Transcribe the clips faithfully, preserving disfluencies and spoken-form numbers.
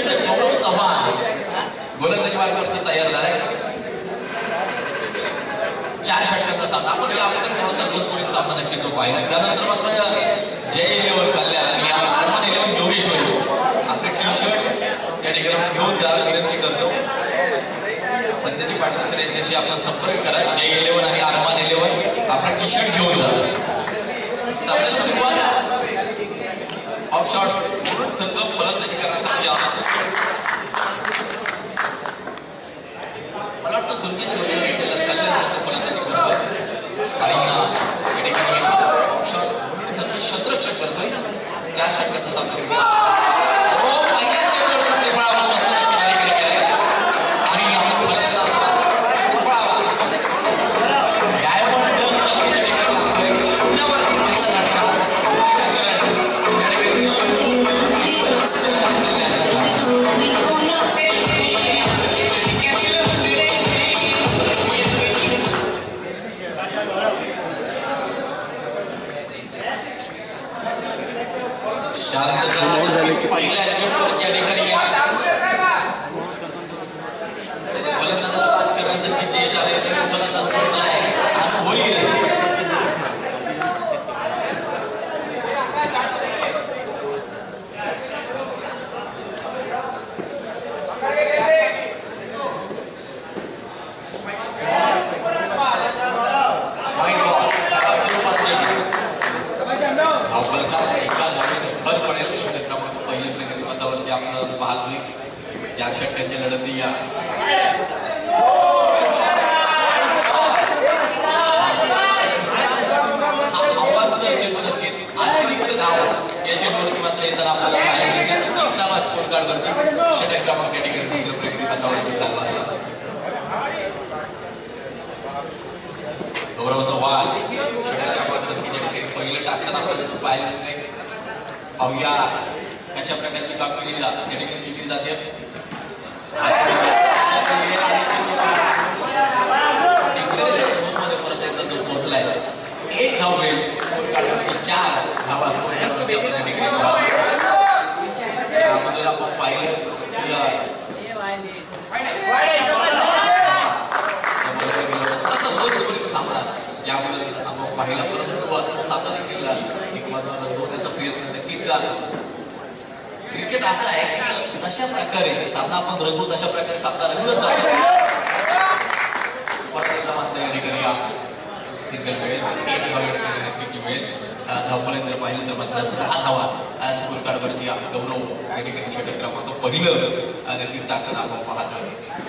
गौरव चव्हाण गोलंदाजी मार्गावरती तयार झालाय. चार षटकांचा सामना आपण या अगोदर थोडासा रोजपुरीचा सामना नक्की तो पाहिला. त्यानंतर मात्र जय इलेव्हन कल्याण आणि आरमान इलेव्हन जोगेश्वरी आपले टी शर्ट या ठिकाणी घेऊन जायला विनंती करतो. संजयजी पाटील सर यांच्याशी आपण संपर्क करा. जय इलेव्हन आणि आरमान इलेव्हन आपला टी शर्ट घेऊन जा. सामन्याला सुरुवात ऑफ शॉट्स म्हणून संघ फलंदाजी करण्यासाठी मला वाटतं स्वर्गीय शिवाजी शेलर कल्याण संघ फलंदाजी करतोय आणि या ठिकाणी ऑफ शॉट्स म्हणून संघ शतरक्षक करतोय. चार षटकांचा सामना पहिल्या चेंडूवरती त्रिफळा मस्त किनारीकडे गेलाय आणि पहिल्या चेंडूवरती या ठिकाणी फलंदाजाला बाद करण्याचं किती यश आले फलंदाज पोहोचला आहे आणि होईल चार षटकांच्या लढती या आव्हान जर चेंडू नक्कीच अतिरिक्त धाव या चेंडूवरती मात्र येताना आपल्याला पाहायला मिळते. तीन धावा स्कोर कार्डवरती षटक क्रमांक या ठिकाणी दुसऱ्या प्रगती पथावरती चालला असतात. गौरव चव्हाण षटक क्रमांक नक्कीच्या ठिकाणी पहिलं टाकताना आपल्याला पाहायला मिळते. पाहूया कशा प्रकारची कामगिरी या ठिकाणी जिंकली जाते. परत एकदा तो पोहोचलाय. एक धाव मिळेल स्कोर कार्डवरती चार धावा स्कोर कार्डवरती आपण या ठिकाणी यामध्ये आपण पाहिलं सामना यामध्ये आपण पाहिला परंतु सामना देखील एक महत्वाचा रंगवण्याचा प्रयत्न नक्कीच. क्रिकेट असं आहे की जशा प्रकारे सामना आपण रंगवू तशा प्रकारे सामना रंगवत जातो. परत एकदा मात्र या ठिकाणी सिंगल मिळेल एक धाव या ठिकाणी नक्कीची मिळेल. धावफलक जर पाहिलं तर मात्र सहा धावा स्कोर कार्डवरती गौरव या ठिकाणी षटक क्रमांक पहिलं नक्की टाकताना आपण पाहतो.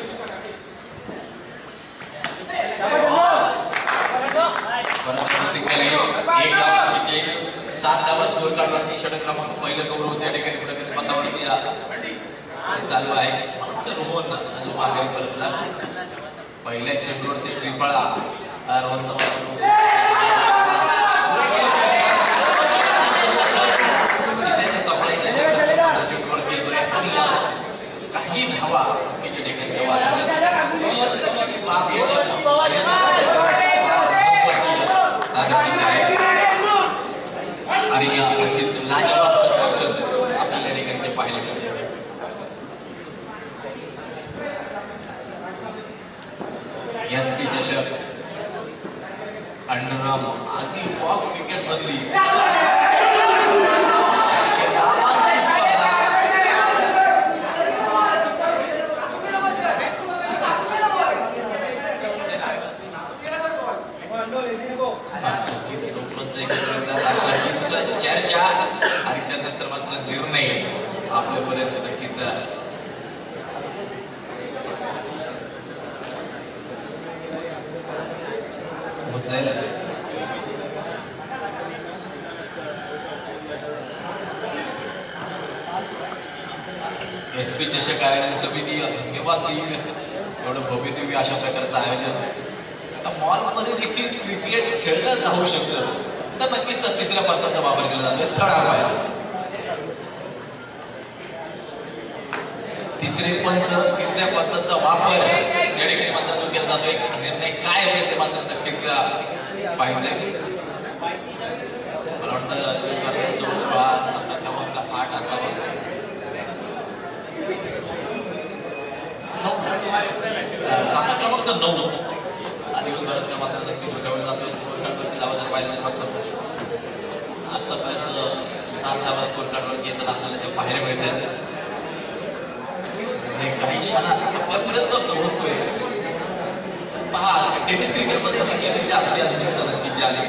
परत सिंगल एक धाव नक्कीचे सात धावा स्कोर कार्डवरती षटक क्रमांक पहिलं गौरव या ठिकाणी कुठे पथावरती चालू आहे. फक्त रोहन जो माघारी परतला पहिल्या चेंडूवरती त्रिफळा रोहन चेंडूवरती येतोय आणि काही धावा नक्कीच्या ठिकाणी वाचवल्या. शतरक्षक बाब आणि नक्कीच लाजवाब शतरक्षक आपल्याला ठिकाणी ते पाहायला मिळते. एस पी चषक अंडरराम आधी बॉक्स क्रिकेट मधली चर्चा आणि त्यानंतर मात्र निर्णय आपल्यापर्यंत नक्कीच पोहोचेल. एस पी चषक आयोजन समिती धन्यवाद देईल. एवढं भव्य दिव्य अशा प्रकारचं आयोजन मॉलमध्ये देखील क्रिकेट खेळलं जाऊ शकतं तर नक्कीच तिसऱ्या पंथाचा वापर केला जातोय. थर्ड अंपायर तिसरे पंच तिसऱ्या पंचाचा वापर या ठिकाणी मात्र केला जातोय. निर्णय काय होईल ते मात्र नक्कीच पाहिजे. मला वाटतं सामना क्रमांक आठ असावा. सामना क्रमांक नऊ दिवसभरातल्या मात्र नक्की तुझ्यावर जातो. स्कोर कार्डवरती धावा जर पाहिलं तर मात्र आतापर्यंत सात धावा स्कोर कार्डवरती येतात आपल्याला ते पाहायला मिळतात. काही क्षणात आपल्यापर्यंत पोहोचतोय. तर पहा टेनिस क्रिकेटमध्ये देखील तिथे अगदी आधुनिकता नक्कीच आली.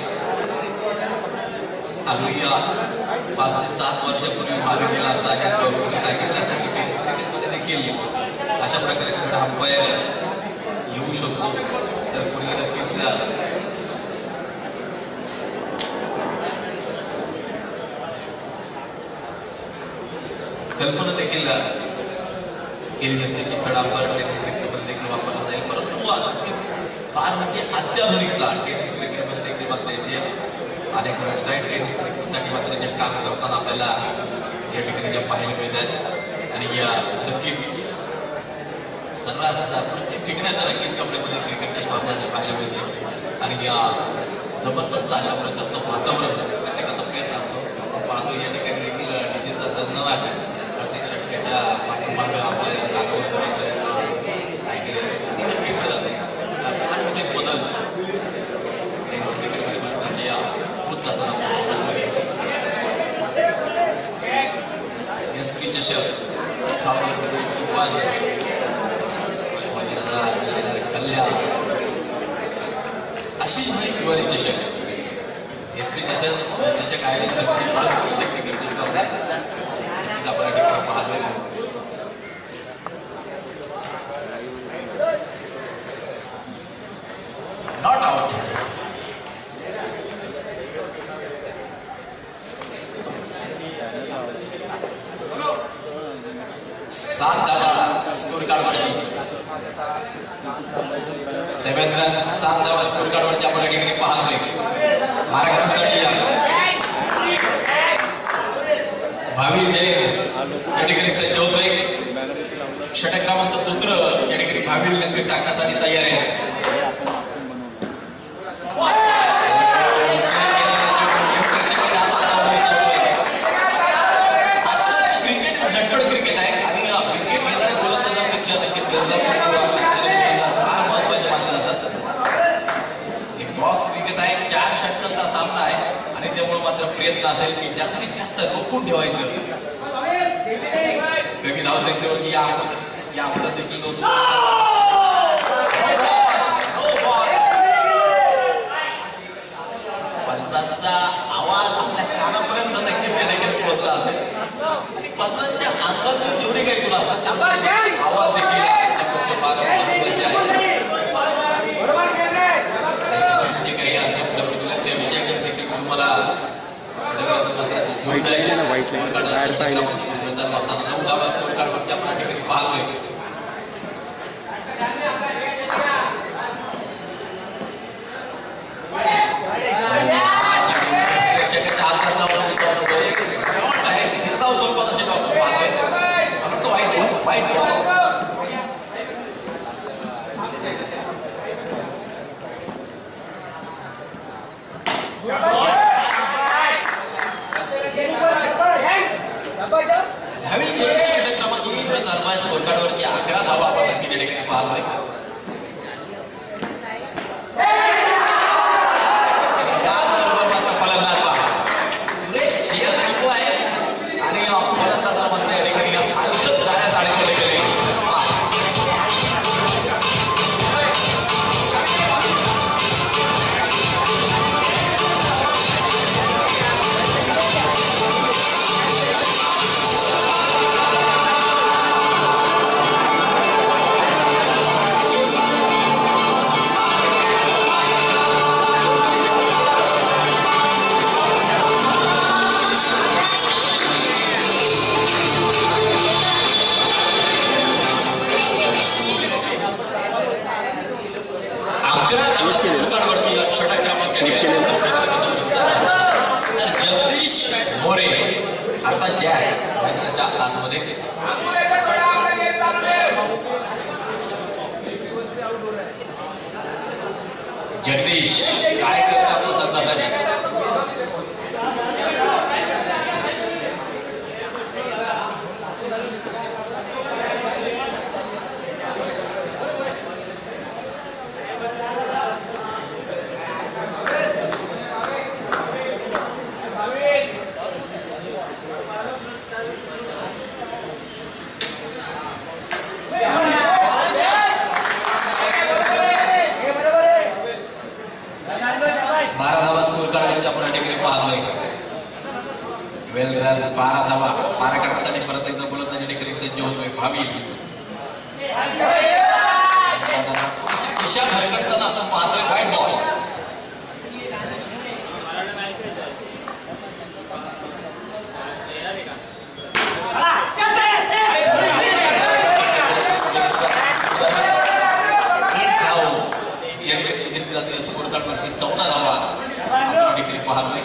अगदी पाच ते सात वर्षापूर्वी मागे गेला असता आणि कोणी सांगितलं असतं की टेनिस क्रिकेटमध्ये देखील अशा प्रकारे थर्ड अंपायर येऊ शकतो तर कोणी नक्कीच कल्पना देखील केली नसते की थर्ड अंपायर टेनिस क्रिकेटमध्ये देखील वापरला जाईल. परंतु नक्कीच फार म्हणजे अत्याधुनिकता टेनिस क्रिकेटमध्ये देखील मात्र येते. अनेक वेबसाईट टेनिस क्रिकेटसाठी मात्र जे काम करताना आपल्याला या ठिकाणी ज्या पाहायला मिळतात आणि या नक्कीच सर्रास प्रत्येक ठिकाणी आता रंगीत कपड्यामध्ये क्रिकेटची स्पर्धा पाहायला मिळते आणि या जबरदस्त अशा प्रकारचं वातावरण प्रत्येकाचा प्रयत्न असतो. आपण पाहतो या ठिकाणी देखील डीजेचा दणदणाट प्रत्येक षटकाच्या पाठीमागं आपल्या कानावर ऐकले आणि नक्कीच फार मोठे बदल टेनिस क्रिकेटमध्ये मात्र जे होत जाताना एस पी चषक thousand twenty one Shivajiraja Shelar Kalyan Ashish भाई तिवारी चषक एस पी चषक चषक आयोजित समिती पुरस्कृत क्रिकेटची स्पर्धा नक्कीच आपण या ठिकाणी पाहतोय. नॉट आउट सात धावा स्कोर कार्डवरती सेवन रन सात धावा स्कोर कार्डवरती आपण या ठिकाणी पाहतोय. माराकरांसाठी भाविल जैन या ठिकाणी सज्ज होतोय. षटक क्रमांक दुसरं या ठिकाणी भाविल नक्की टाकण्यासाठी तयार आहे. आजकाल क्रिकेट झटपट क्रिकेट आहे आणि विकेट घेणाऱ्या गोलंदाजांपेक्षा नक्की फार महत्वाचे मानले जातात. एक बॉक्स क्रिकेट आहे, चार षटकांचा सामना आहे आणि त्यामुळे मात्र प्रयत्न असेल की जास्तीत जास्त रोखून ठेवायचं. कमी धावसंख्येवरती या या अगोदर देखील पंचांचा आवाज आपल्या कानापर्यंत नक्कीच या ठिकाणी पोहोचला असेल आणि पंचांच्या अंगातून जेवढे काही गुण असतात त्यामध्ये आवाज देखील महत्वाचे आहे. जे काही अंतिम ठरवून दिले त्या विषयाकडे देखील तुम्हाला दुसरं चालू असताना नऊ धावा स्कोर कार्डवरती आपण या ठिकाणी पाहतोय. प्रेक्षकाच्या हातात आपण विसरतोय आहे की निर्धाव स्वरूपाचे डॉक्टर पाहतोय. मला तो वाईट बॉल वाईट बॉल भाविल जैनच्या षटक क्रमांक दुसरं चालू आहे. स्कोर कार्डवरती अकरा धावा आपण नक्की या ठिकाणी पाहतोय. त्याचबरोबर मात्र फलंदाज सुरेश झेल टिकला आहे आणि फलंदाजाला मात्र या ठिकाणी हलकत जाण्यात अडकवले गेले. षटक क्रमांक तर जगदीश मोरे अर्थात जॅक मैदानाच्या आतमध्ये जगदीश काय करतो आपल्या संघासाठी. काढण्याची आपण या ठिकाणी पाहतोय. वेल रन, बारा धावा बारा करण्यासाठी परत एकदा गोलंदाजी ठिकाणी सज्ज होतोय भावी. दिशा भरकटताना आपण पाहतोय वाईट बॉल. घेतली जाते स्कोर कार्ड वरती चौदा धावा आपण ठिकाणी पाहतोय.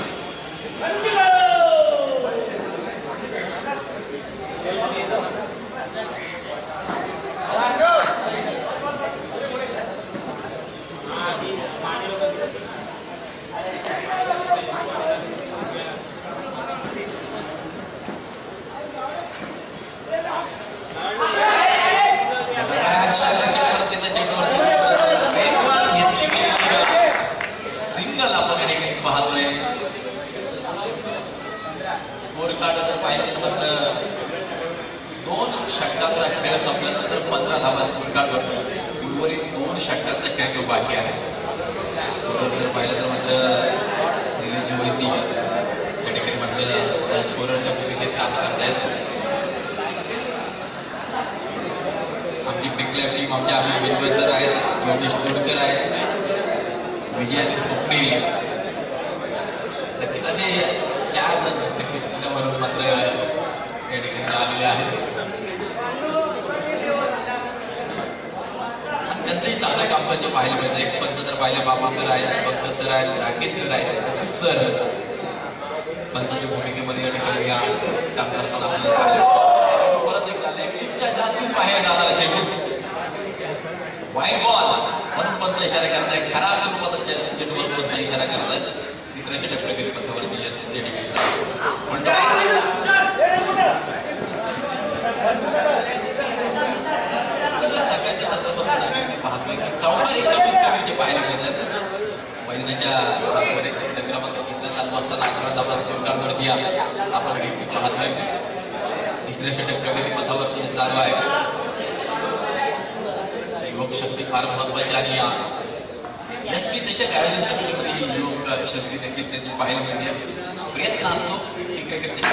सिंगल आपण या ठिकाणी पाहतोय. स्कोर कार्ड जर पाहिले मात्र दोन षटकांचा खेळ संपल्यानंतर पंधरा धावा स्कोर कार्ड वरती. उर्वरित दोन षटकांचा खेळ तो बाकी आहे. स्कोरर जर पाहिलं तर मात्र निलेश जोईती या ठिकाणी मात्र स्कोररच्या भूमिकेत काम करतायत. आमची क्रिकेट टीम आमच्या अमित बिलकर सर आहेत, योगेश तोडकर आहेत, विजय आणि स्वप्नील. नक्कीच असे चार जण नक्कीच पुण्यावरून मात्र या ठिकाणी आलेले आहेत. त्यांचंही चांगलं कामकाज पाहायला मिळतं. एक पंच तर पाहिले बाबू सर आहेत, पंकज सर आहेत, राकेश सर आहेत, अशी सर पंचाच्या भूमिकेमध्ये या ठिकाणी या काम करताना आपल्याला पाहायला मिळतं. परत एकदा लेगच्या जास्तीच बाहेर जाणारा चेंडू वाईट बॉल म्हणून पंच इशारा करताय. खराब स्वरूपाचा चेंडूवर पंच इशारा करतायत. तिसऱ्या षटक प्रगती पथावरती या ठिकाणी सगळ्यांच्या सत्रापासून मी पाहतोय की चौकार एक कमीत कमी जे पाहायला मिळतात. मैदानाच्या आतमध्ये षटक क्रमांक तिसऱ्या चालू असताना अकरा धावा स्कोर कार्डवरती आपण पाहतोय. तिसऱ्या षटक प्रगती पथावरती चालू आहे. योग शक्ती फार महत्वाची आणि एस पी चषक आयोजन समितीमध्ये ही योग शक्ती नक्कीच त्यांची पाहायला मिळते. प्रयत्न असतो की क्रिकेटच्या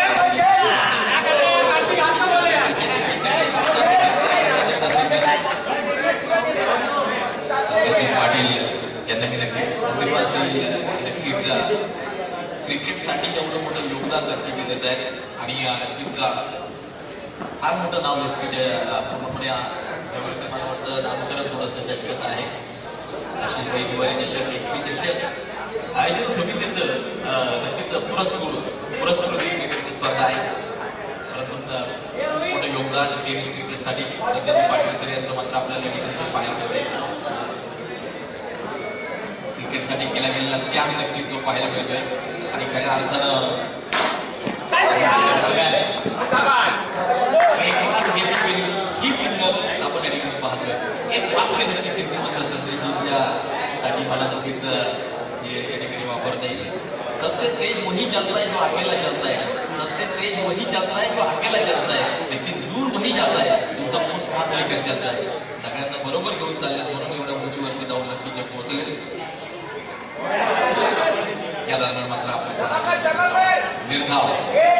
पाटील यांना मी नक्कीच धन्यवाद देईल की नक्कीच क्रिकेटसाठी एवढं मोठं योगदान नक्की देत आहेत. आणि नक्कीच फार मोठं नाव एस पीच्या पूर्णपणे यावर्षी मला वाटतं नामकरण थोडंसं चषकाचं आहे. अशी वैदिवारी चषक एस पी चषक आयोजन समितीचं नक्कीच पुरस्कृत पुरस्कृत क्रिकेट स्पर्धा आहे. परंतु मोठं योगदान टेनिस क्रिकेटसाठी सध्या पाटील सर यांचं मात्र आपल्याला या ठिकाणी पाहायला मिळते. क्रिकेटसाठी केला गेलेला त्याग नक्कीच जो पाहायला मिळतोय. आणि खऱ्या अर्थानं ही सिंगल आपण या ठिकाणी पाहतोय. एक वाक्य नक्कीच हिंदी मधलं सरदेजींच्या साठी मला नक्कीच जे या ठिकाणी वापरता येईल. सबसे तेज वही चलता है जो अकेला चलता है, सबसे तेज वही चलता है जो अकेला चलता है, लेकिन दूर वही जाता है जो सबको साथ लेकर चलता है. सगळ्यांना बरोबर घेऊन चालले म्हणून एवढ्या उंचीवरती जाऊन नक्की जे पोहोचले. या दरम्यान मात्र आपण निर्धाव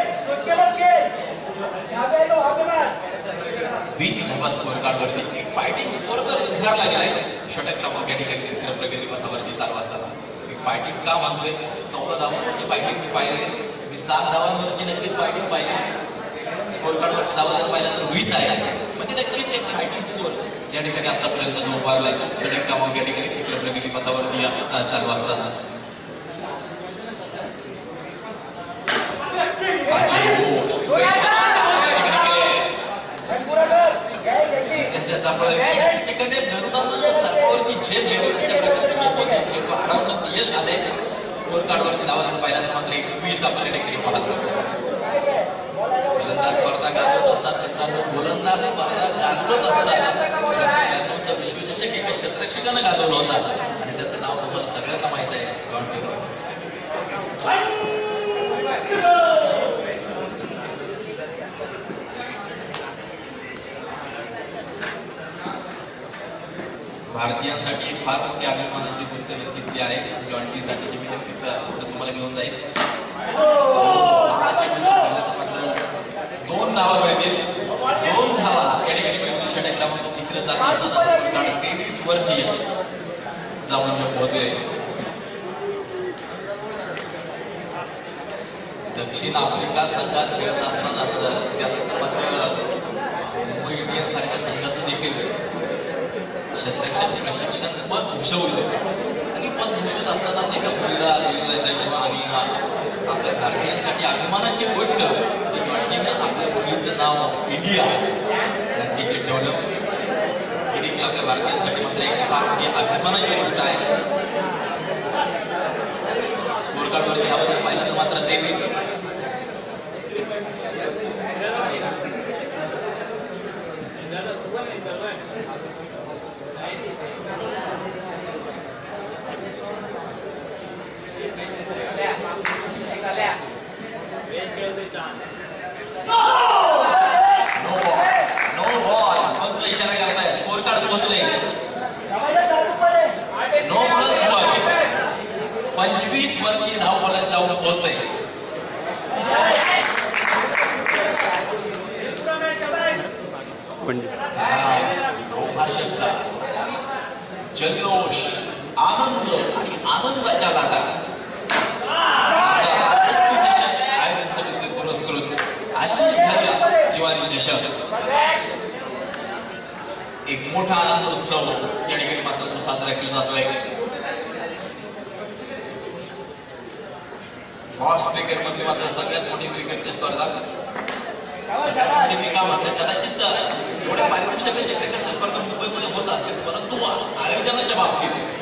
वीस धावा स्कोर कार्डवरती एक फायटिंग स्कोर तर उभारला गेलाय. षटक क्रमांक या ठिकाणी तिसऱ्या प्रगती पथावरती चालू असताना एक फायटिंग का मानतोय. चौदा धावांवरती फायटिंग मी पाहिले, मी सात धावांवरती नक्कीच फायटिंग पाहिली. स्कोर कार्डवरती धावा जर पाहिला तर वीस आहे. म्हणजे नक्कीच एक फायटिंग स्कोर या ठिकाणी आतापर्यंत जो उभारलाय. षटक क्रमांक या ठिकाणी तिसऱ्या प्रगती पथावरती चालू असताना सरकारवरती झेल घेऊन अशा प्रकारचे आरामात यश आले. स्कोर कार्डवरती धावा जर पाहिला तर मात्र एकवीस आपण या ठिकाणी पाहतो. गोलंदाज स्पर्धा गाजवत असतात मित्रांनो, गोलंदाज स्पर्धा गाजवत असताना ब्याण्णवचा विश्वचषक एका क्षेत्ररक्षकानं गाजवला होता आणि त्याचं नाव तुम्हाला सगळ्यांना माहित आहे, जॉन टेलर. भारतीयांसाठी एक फार मोठी अभिमानाची गोष्ट नक्कीच ती आहे. जॉन्टीसाठी मी नक्कीच तुम्हाला घेऊन जाईल. दोन धावा मिळतील. दोन धावा या ठिकाणी मिळतील. षटक क्रमांक तिसरं चालू असताना तेवीस वरती जाऊन जे पोहोचले. दक्षिण आफ्रिका संघात खेळत असतानाच त्यानंतर मात्र मुंबई इंडियन्स सारख्या संघाचं देखील क्षेत्ररक्षक प्रशिक्षण पद भूषवलं आणि पद भूषवत असताना एका मुलीला दिलेला जन्म आणि आपल्या भारतीयांसाठी अभिमानाची गोष्ट की जॉन्टीनं आपल्या मुलीचं नाव इंडिया नक्की ते ठेवलं. ही देखील आपल्या भारतीयांसाठी मात्र एक फार मोठी अभिमानाची गोष्ट आहे. स्कोर कार्डवरती याबद्दल पाहिलं तर मात्र तेवीस इशारा करताय. स्कोर कार्ड पोहोचले नो प्लस वन. पंचवीस वरती धावफलक जाऊन पोहोचते. रोमांचकता, जल्लोष, आनंद आणि आनंदाच्या लाटा आयोजन समितीचे पुरस्कृत आशिष भैया दिवाळी चषक एक मोठा आनंद उत्सव या ठिकाणी मात्र तो साजरा केला जातोय. बॉस क्रिकेट मध्ये मात्र सगळ्यात मोठी क्रिकेट स्पर्धा सगळ्यात मोठी मी का म्हणतो कदाचित एवढ्या पारितोषिकाची क्रिकेट स्पर्धा मुंबईमध्ये होत असतील परंतु आयोजनाच्या बाबतीत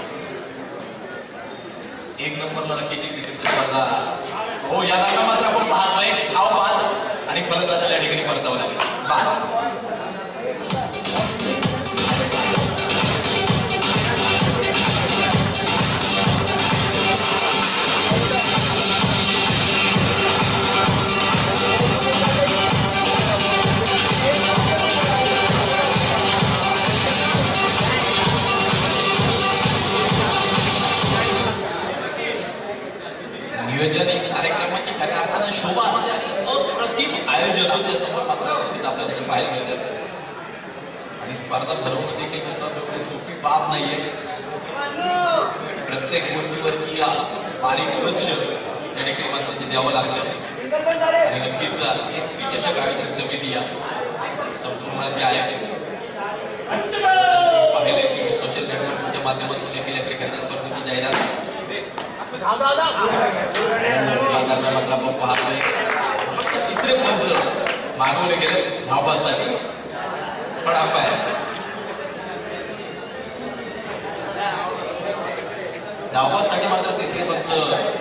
एक नंबर लढतीची क्रिकेट स्पर्धा हो या दरम्यान मात्र आपण पाहतोय धाव बाद आणि फलंदाजाला या ठिकाणी परतावं लागेल. बाद नियोजन कार्यक्रमाची खऱ्या अर्थाने शोभा असते आणि अप्रतिम आयोजन आपल्या समोर मात्र नक्कीच आपल्याला पाहायला मिळतात. आणि स्पर्धा भरवणं देखील मित्रांनो एवढी सोपी बाब नाहीये. प्रत्येक गोष्टीवरती बारीक लक्ष या ठिकाणी मात्र ते द्यावं लागतं. आणि नक्कीच एस पी चषक आयोजन समिती या संपूर्ण जे आहे पाहिले की सोशल नेटवर्कच्या माध्यमातून देखील या क्रिकेटच्या स्पर्धेची जाहिरात मात्र आपण पाहतोय. फक्त तिसरे पंच मागवले गेले धावबासाठी थोडा पाय धावबासाठी मात्र तिसरे पंच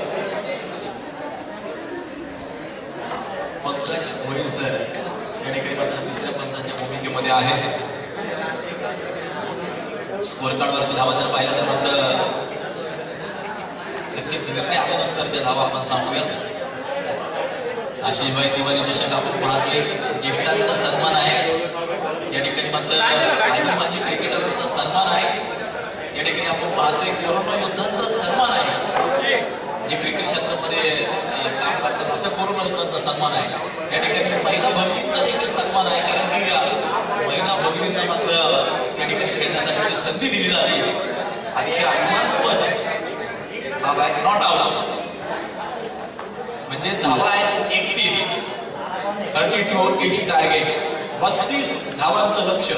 पंकज भोईर सर या ठिकाणी मात्र तिसऱ्या पंचांच्या भूमिकेमध्ये आहे. स्कोर कार्डवरती धावा जर पाहिला तर मात्र नक्कीच निर्णय आल्यानंतर त्या धावा आपण सांगूया. आशिषभाई तिवारी चषक आपण पाहतोय. ज्येष्ठांचा सन्मान आहे या ठिकाणी मात्र आजी माजी क्रिकेटरचा सन्मान आहे या ठिकाणी आपण पाहतोय. कोरोना योद्धांचा सन्मान आहे जे क्रिकेट क्षेत्रामध्ये काम करतात अशा कोरोना योद्धांचा सन्मान आहे या ठिकाणी. महिला भगिनींचा देखील सन्मान आहे कारण की महिला भगिनींना मात्र या ठिकाणी खेळण्यासाठी संधी दिली जाते. अतिशय अभिमानास्पद बाबा आहे. नॉट आउट म्हणजे धावा आहे एकतीस. थर्टी टू एच टार्गेट बत्तीस धावांचं लक्ष.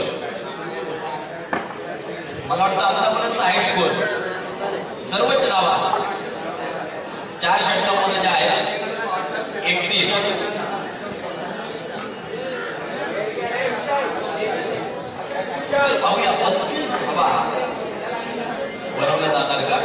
मला वाटतं आतापर्यंत हाय स्कोर सर्वोच्च धावा चार षटकांमध्ये ज्या आहेत एकतीस. पाहूया बत्तीस धावा बनवल्या जाणार का.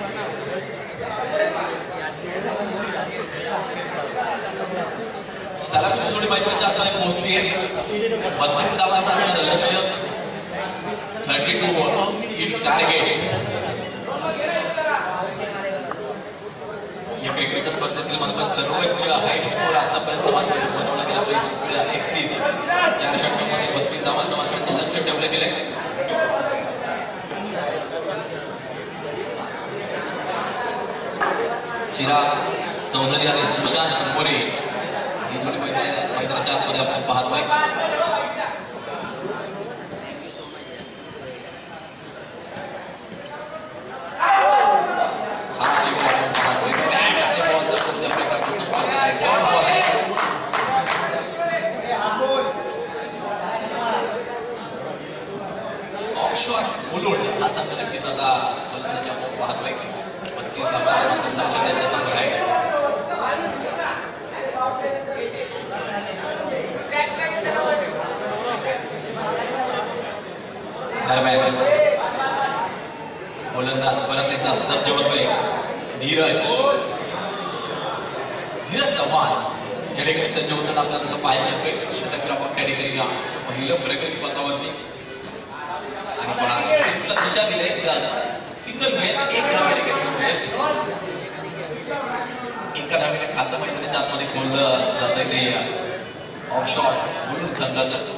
सलामीची जोडी मैदानाच्या आतमध्ये पोहोचली आहे. बत्तीस धावांचं आपल्याला लक्ष. Thirty two is target. या क्रिकेटच्या स्पर्धेतील मात्र सर्वोच्च हाय स्कोर आतापर्यंत मात्र बनवला गेला. एकतीस चार षटकांमध्ये बत्तीस धावांचं मात्र ते लक्ष ठेवले गेले. चिराग चौधरी आणि सुशांत मोरे ही जोडी मैदानाच्या आतमध्ये आपण पाहतोय. हा जे बॉल पाहतोय बॅट आणि बॉलचा कोणत्या प्रकारचा संपर्क नाही. डॉट बॉल आहे. ऑफ शॉट बोलून हा संघ नक्कीच आता फलंदाज आपण पाहतोय. बत्तीस धावांचं मात्र लक्ष त्यांच्या समोर आहे. दरम्यान गोलंदाज परत एकदा सज्ज होतोय. धीरज धीरज चव्हाण या ठिकाणी सज्ज होताना आपल्याला पाहायला भेटेल. षटक क्रमांक कॅटेगरीला पहिलं प्रगती पथावरती आणि पहा दिशा दिली सिंगल मिळेल. एक धाव या ठिकाणी मिळेल. एका धावेने खातं मैदानाच्या आतमध्ये खोललं जात आहे ते ऑफ शॉट्स बोलून संघाचं.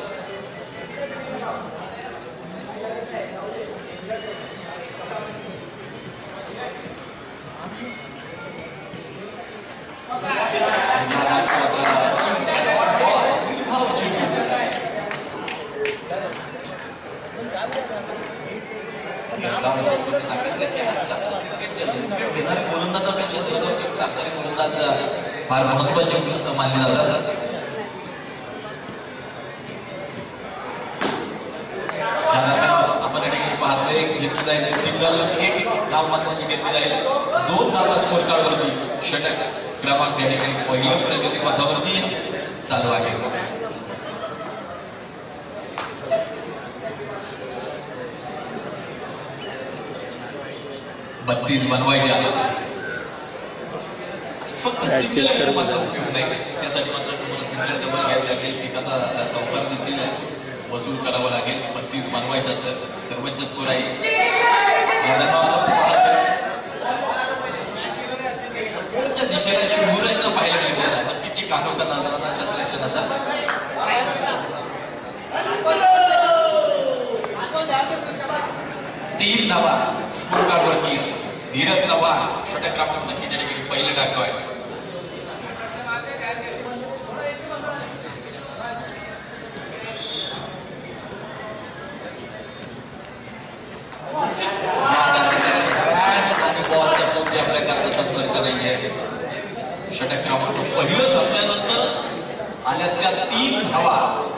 सांगितलं की आजकालचं क्रिकेट क्रिकेट घेणारे गोलंदाजापेक्षा दीर्घ टाकणारे गोलंदाज फार महत्वाचे मानले जातात. आपण या ठिकाणी पाहतोय घेतली जाईल सिंगल. एक धाव मात्र घेतली जाईल. दोन धावा स्कोर कार्डवरती षटक क्रमांक या ठिकाणी पहिल्या प्रगती पथावरती चालू आहे. बत्तीस बनवायचे आहेत. फक्त सिंगल मात्र उपयोग नाही. त्यासाठी मात्र तुम्हाला सिंगल डबल घ्यायला लागेल. एखादा चौकार देखील वसूल करावा लागेल. बत्तीस बनवायच्या तर सर्वोच्च स्कोर आहे. समोरच्या दिशेला जी व्यूहरचना पाहायला मिळते ना नक्कीच एक कानोका नजरांना शस्त्ररक्षणाचा तीन धावा स्कोर कार्डवरती. धीरज चव्हाण षटक क्रमांक नक्की त्या ठिकाणी पहिले टाकतोय. आणि बॉलचा कोणत्या प्रकारचा संपर्क नाहीये. षटक क्रमांक पहिलं संपल्यानंतर आल्या त्या तीन धावा.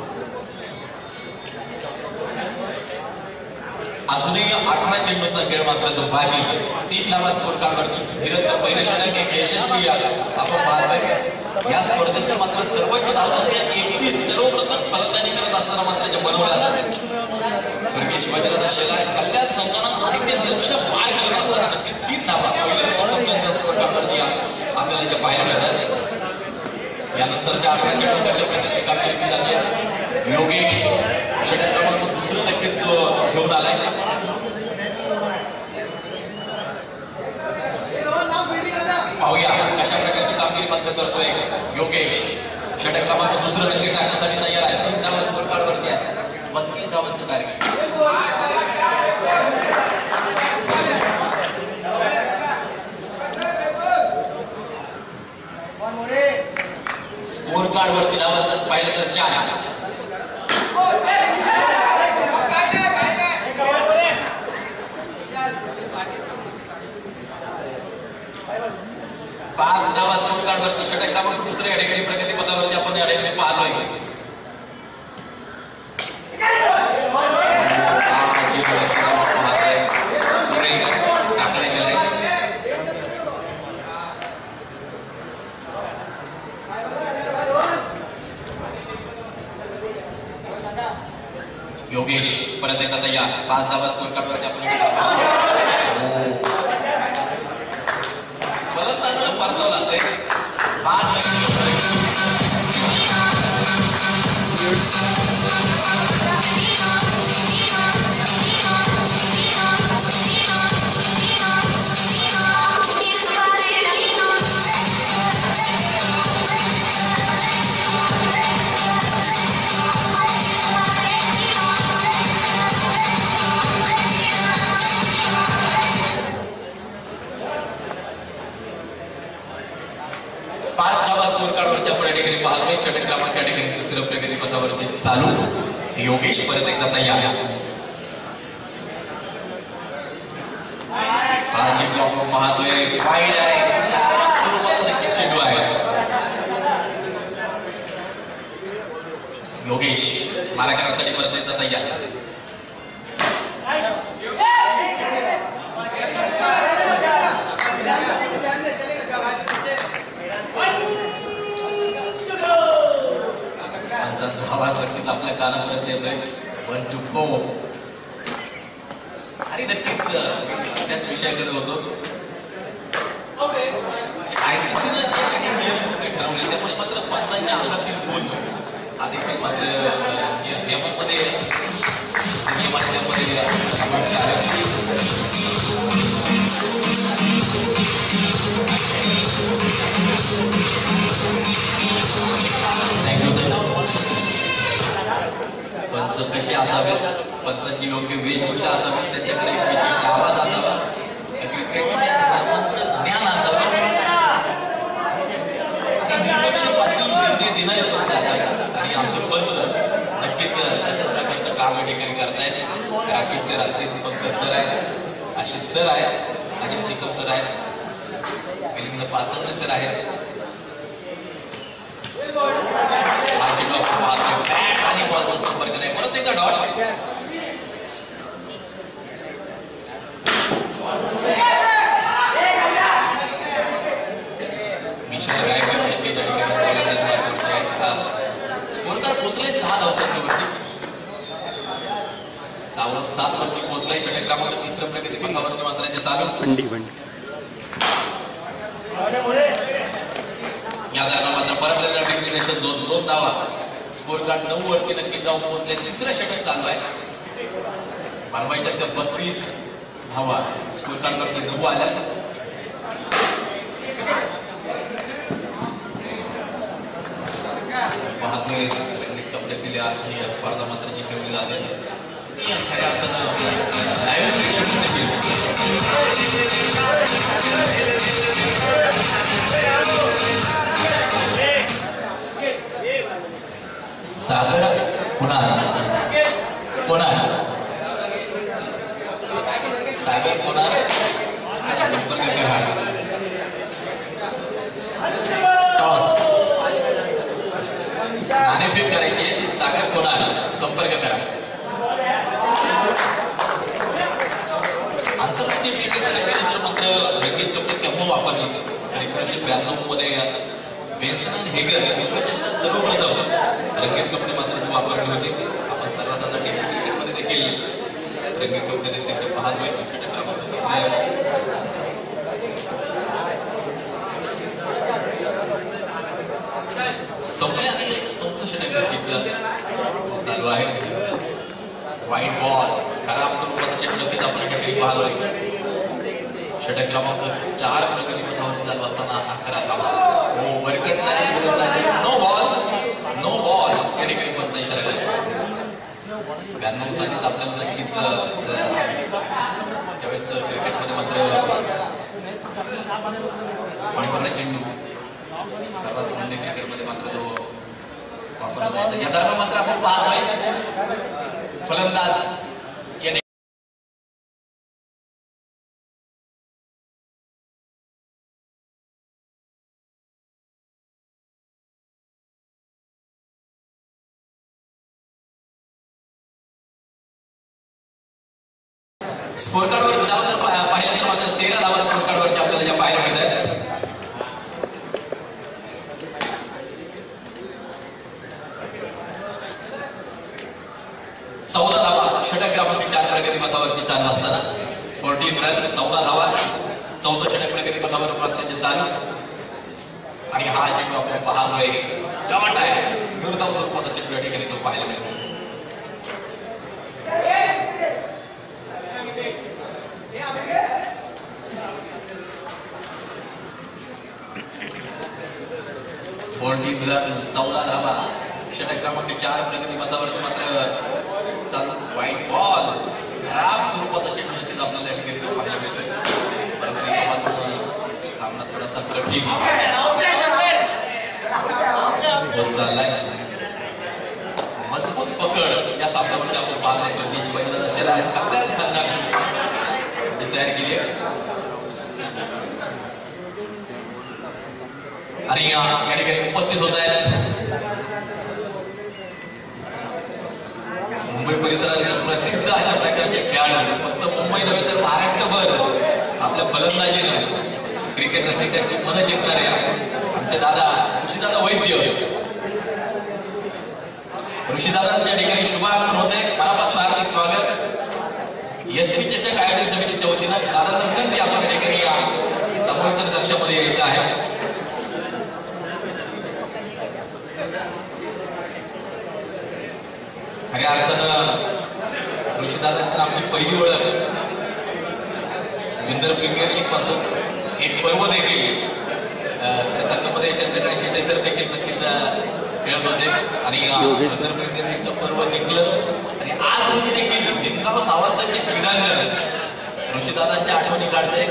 अजूनही अठरा चेंडूंचा खेळ मात्र जो बाजी. तीन धावा स्कोर कार्डवरती. धीरजचं पहिलं षटक एक यशस्वी आपण पाहतोय. या स्पर्धेतील मात्र सर्वोच्च धावसंख्या एकवीस सर्वप्रथम फलंदाजी करत असताना मात्र जे बनवल्या जातात. स्वर्गीय शिवाजीराव शेलार कल्याण संघानं आणि ते लक्ष पार करत असताना नक्कीच तीन धावा पहिलं षटक संपल्यानंतर स्कोर कार्डवरती आपल्याला जे पाहायला मिळतात. यानंतरच्या अठरा चेंडू कशा प्रकारे कामगिरी केली जाते. योगेश षटक क्रमांक दुसरं नक्कीच घेऊन आलाय. पाहूया कशा प्रकारची कामगिरी मात्र करतोय योगेश. षटक क्रमांक दुसरं नक्की टाकण्यासाठी तयार आहे. तीन धावा स्कोर कार्डवरती आहे. बत्तीस धावांचं टार्गेट. स्कोर कार्डवरती धावांचं पाहिलं तर चार. पाच धावा स्कोर कार्डवरती षटक क्रमांक दुसऱ्या ठिकाणी प्रगती पथावरती आपण या ठिकाणी पाहतोय. टाकले गेलाय. योगेश परत एकदा तयार. पाच धावा स्कोर कार्डवरती आपण या ठिकाणी पाहतोय. षटक क्रमांक या ठिकाणी दुसऱ्या प्रगती पथावरती चालू योगेश परत एकदा तयार हा चेंडू आपण पाहतोय वाईड आहे स्वरूपाचा देखील चेंडू आहे योगेश मारा करण्यासाठी परत एकदा तयार आवाज नक्कीच आपल्या कानापर्यंत येतोय वन टू गो आणि नक्कीच त्याच विषयाकडे होतो आयसीसीने जे काही नियम ठरवले त्यामुळे मात्र पंचांच्या अंगातील गुण हा देखील मात्र नियमांमध्ये नियमांमध्ये थँक्यू सर पंच कसे असावेत पंचांची योग्य वेशभूषा असावी त्यांच्याकडे एक विशिष्ट आवाज असावा क्रिकेटच्या नियमांचं ज्ञान असावं आणि निपक्षपाती निर्णय देणारे पंच असावे आणि आमचे पंच नक्कीच तशाच प्रकारचं काम या ठिकाणी करतायत राकेश सर असतील पंकज सर आहेत आशिष सर आहेत अजित निकम सर आहेत मिलिंद पाचंद्रे सर आहेत बॅट आणि बॉलचा संपर्क नाही परत एकदा डॉट विशाल गायकर नक्कीच्या ठिकाणी स्कोरकार पोहोचले सहा धावसंख्ये वरती सात वरती पोहोचलाय षटक क्रमांक तिसऱ्या प्रगती पथावरती मात्र यांचे चालू या दरम्यान मात्र परत डिक्लिनेशन झोन दोन धावा स्कोर कार्ड नऊ वरती नक्कीच जाऊन पोहोचले तिसरं षटक चालू आहे बनवायच्या त्या बत्तीस धावा स्कोर कार्ड वरती नऊ आल्या पाहतोय रंगीत कपडे दिले ही स्पर्धा मात्र जी ठेवली जाते खऱ्या अर्थानं लाईव्ह सागर कुणाल कोणाल सागर कोणाल चला संपर्क करा टॉस नाणेफेक करायची सागर कोणाल संपर्क करा आंतरराष्ट्रीय क्रिकेटमध्ये गेले तर मात्र रंगीत कपडे केव्हा वापरले तर एकोणीसशे ब्याण्णव मध्ये बेन्सन आणि हेगस विश्वचषकात सर्वप्रथम रंगीत कपडे मात्र वापरले होते आपण सर्वसाधारण टेनिस क्रिकेटमध्ये देखील रंगीत कपडे देखील पाहतोय षटक क्रमांक तिसऱ्या संपल्या चौथं षटक नक्कीच चालू आहे वाईट बॉल खराब स्वरूपाचा चेंडू नक्कीच आपण या ठिकाणी पाहतोय षटक क्रमांक चार प्रगती पथावरती चालू असताना अकरा धावा हो वरकट नाही नो बॉल नो बॉल या ठिकाणी पंचा इशारा केला ब्याण्णव सालीच आपल्याला नक्कीच त्यावेळेस क्रिकेटमध्ये मात्र पांढरा चेंडू सर्रास वनडे क्रिकेटमध्ये मात्र जो वापरला जायचा या दरम्यान मात्र आपण पाहतोय फलंदाज स्कोर कार्ड वर धावा जर पाहिलं तर मात्र तेरा धावा स्कोर कार्ड वरती आपल्याला ज्या पाहायला मिळतात चौदा धावा षटक क्रमांक चार प्रगती पथावरती चालू असताना फोर्टीन रन चौदा धावा चौदा षटक प्रगती पथावर मात्र जे चालू आणि हा चेंडू आपण पाहतोय डाट आहे विरोधात स्वरूपाचा चेंडू या ठिकाणी तो पाहायला मिळतो. फोर्टीन रन चौदा धावा षटक क्रमांक चार प्रगती पथावरती मात्र चालू वाईट बॉल खराब स्वरूपाचा चेंडू नक्कीच आपल्याला या ठिकाणी तो पाहायला मिळतोय. परंतु सामना थोडासा कठीण होत चाललाय. मजबूत पकड या सामन्यामध्ये आपण पाहतो स्वर्गीय शिवाजीदादा शेलार कल्याण संघाने तयार केली आहे. आणि या ठिकाणी उपस्थित होत आहेत मुंबई परिसरातील प्रसिद्ध अशा प्रकारचे खेळाडू. फक्त मुंबई नव्हे तर महाराष्ट्रभर आपल्या फलंदाजीनं क्रिकेट रसिकांची मनं जिंकणारे आमचे दादा ऋषीदादा वैद्य. ऋषीदादांच्या ठिकाणी शुभागमन होते. मनापासून हार्दिक स्वागत. एस पी चषक आयोजन समितीच्या वतीनं दादांना विनंती आपण या ठिकाणी या समालोचन कक्षामध्ये यायचं आहे. खऱ्या अर्थानं ऋषीदादांची आमची पहिली ओळख जिंदर प्रीमियर लीग पासून एक पर्व देखील त्या संघामध्ये चंद्रकांत शेट्टे सर देखील नक्कीच खेळत होते आणि जिंदर प्रीमियर लीगचं पर्व जिंकलं. आणि आज रोजी देखील निमगाव सावरचं जे क्रीडांगण ऋषीदादांच्या आठवणी काढते.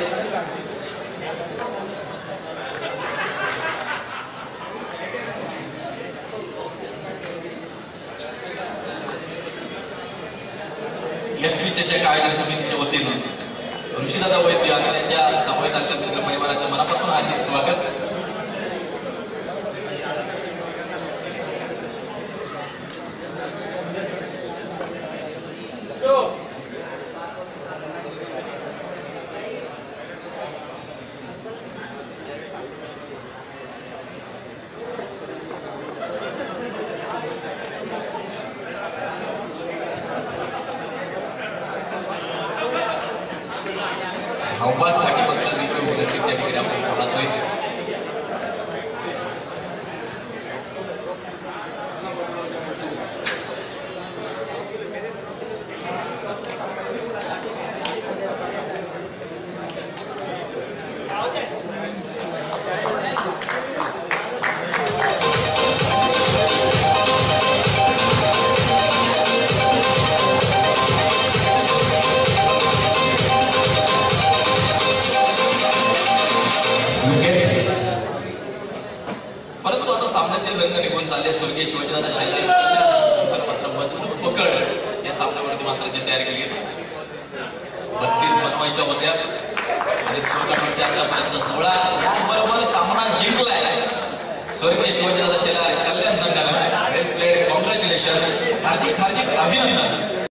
एसपी चषक आयोजन समितीच्या वतीनं ऋषीदादा वैद्य आणि त्यांच्या समवेत मित्र परिवाराचं मनापासून हार्दिक स्वागत. धावबासाठी मात्र नक्कीच या ठिकाणी आपण पाहतोय. परंतु आता सामन्यातील रंग निघून चालले. स्वर्गीय शिवाजीदादा शेलार संघानं मात्र मजबूत पकड या सामन्यावरती मात्र जे तयार केली बत्तीस बनवायच्या होत्या आणि स्कोर कार्डवरती आतापर्यंत सोळा. याचबरोबर सामना जिंकलाय स्वर्गीय शिवाजीदादा शेलार कल्याण संघानं. वेल प्लेड. कॉंग्रॅच्युलेशन. हार्दिक हार्दिक अभिनंदन.